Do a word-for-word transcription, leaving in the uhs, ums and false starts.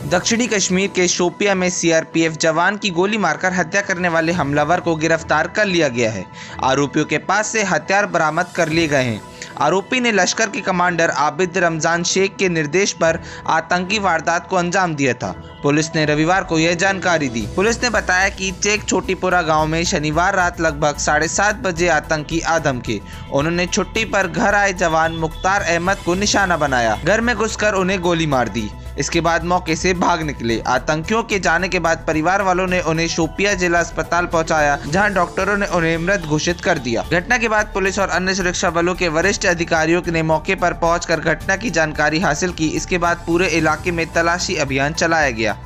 दक्षिणी कश्मीर के शोपिया में सीआरपीएफ जवान की गोली मारकर हत्या करने वाले हमलावर को गिरफ्तार कर लिया गया है। आरोपियों के पास से हथियार बरामद कर लिए गए हैं। आरोपी ने लश्कर के कमांडर आबिद रमजान शेख के निर्देश पर आतंकी वारदात को अंजाम दिया था। पुलिस ने रविवार को यह जानकारी दी। पुलिस ने बताया कि चेक छोटीपुरा गांव में शनिवार रात लगभग साढ़े सात बजे आतंकी आदम के उन्होंने छुट्टी पर घर आए जवान मुख्तार अहमद को निशाना बनाया। घर में घुसकर उन्हें गोली मार दी। इसके बाद मौके से भाग निकले। आतंकियों के जाने के बाद परिवार वालों ने उन्हें शोपिया जिला अस्पताल पहुंचाया, जहां डॉक्टरों ने उन्हें मृत घोषित कर दिया। घटना के बाद पुलिस और अन्य सुरक्षा बलों के वरिष्ठ अधिकारियों ने मौके पर पहुंचकर घटना की जानकारी हासिल की। इसके बाद पूरे इलाके में तलाशी अभियान चलाया गया।